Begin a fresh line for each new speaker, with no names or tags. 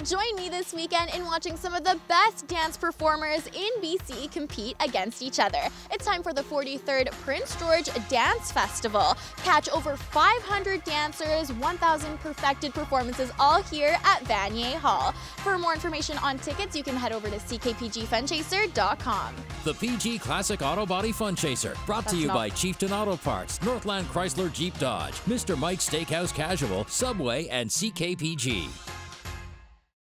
join me this weekend in watching some of the best dance performers in BC compete against each other. It's time for the 43rd Prince George Dance Festival. Catch over 500 dancers, 1,000 perfected performances all here at Vanier Hall. For more information on tickets, you can head over to CKPGFunChaser.com.
The PG Classic Auto Body FunChaser, brought to you by Chieftain Auto Parts, Northland Chrysler Jeep Dodge, Mr. Mike's Steakhouse Casual, Subway, and CKPG.